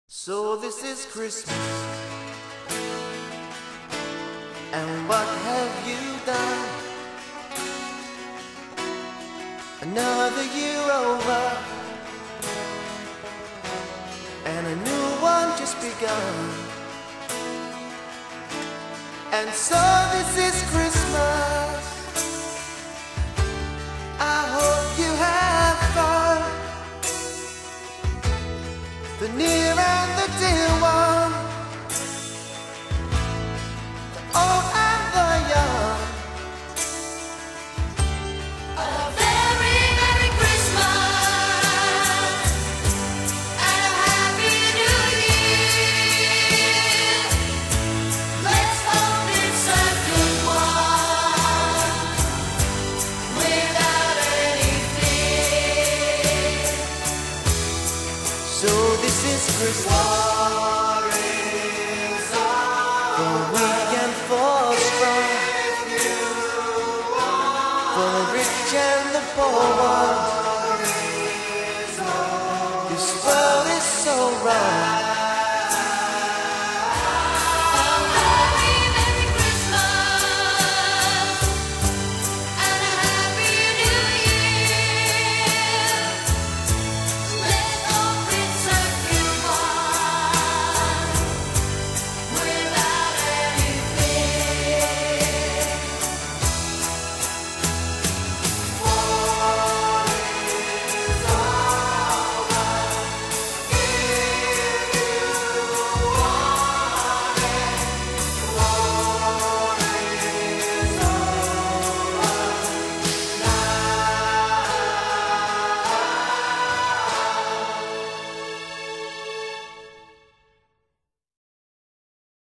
So this is Christmas, and what have you done? Another year over, and a new one just begun. And so this is Christmas, I hope you have fun. The near and the dear one, the old and the young. A very Merry Christmas and a Happy New Year. Let's hope it's a good one without any fear. So this is Christmas, for weak and for strong, for the rich and the poor one. This world is so wrong.